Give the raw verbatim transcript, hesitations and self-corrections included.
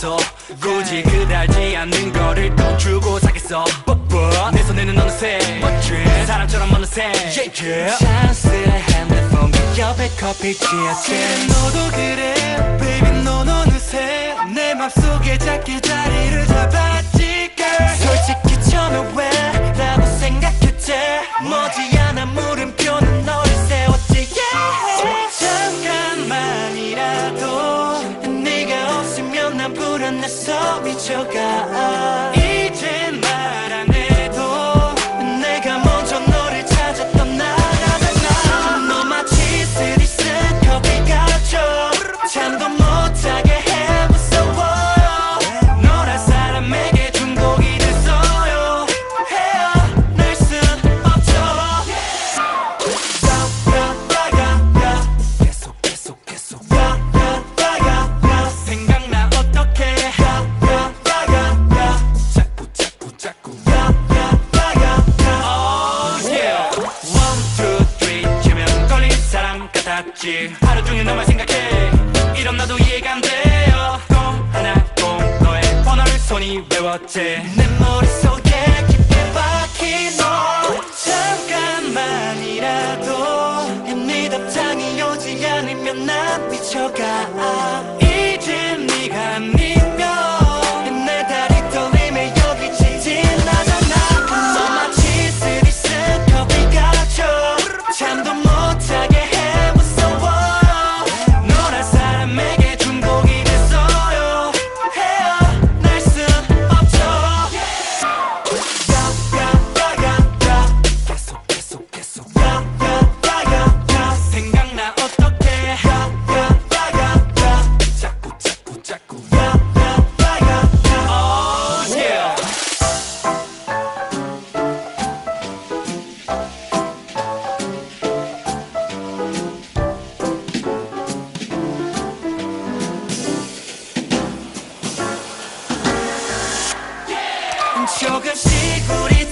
있어. 굳이 그대 알지 않는 거를 돈 주고 사겠어. 내 손에는 어느새 멋진 사람처럼 어느새 yeah, yeah. 찬스의 핸드폰 그 옆에 커피 취했지. 너도 그래 baby 넌 어느새 내 맘속에 작게 자리를 잡았지 girl. 솔직히 처음에 왜 라고 생각했지. 머지않아 물음표는 너를 세웠지 yeah. 잠깐만이라도 네가 없으면 난 불안해서 미쳐가. 이젠 말 안 해도 내가 먼저 너를 찾아 떠나가잖아. 너 마치 쓰리쓴 커피같죠. 잠도 못자게 해 무서워요. 너란 사람에게 중독이 됐어요. 헤어날 순 없죠. 야야야야 계속 계속 계속 야야야야 생각나 어떡해. 야야야야 자꾸 자꾸 자꾸 야야야야 oh yeah. one two three 치면 걸린 사람 같았지. 하루 종일 너만 생각해. 이런 나도 이해가 안 돼요. 또 하나 또 너의 번호를 손이 외웠지. 내 머릿속에 깊게 박힌 너. 잠깐만이라도 네 답장이 오지 않으면 난 미쳐가. 이젠 네가 아니면 내 다리 떨림에 여기 지진하잖아. 너 마치 쓰리쓴 커피같죠. 잠도 못자게 해 무서워요. 너란 사람에게 중독이 됐어요. 헤어날 순 없죠. 야야야야야 계속 계속 계속 야야야야 생각나 어떡해. 야야야야 자꾸 자꾸 자꾸 야야야야 oh yeah. 조금씩 우리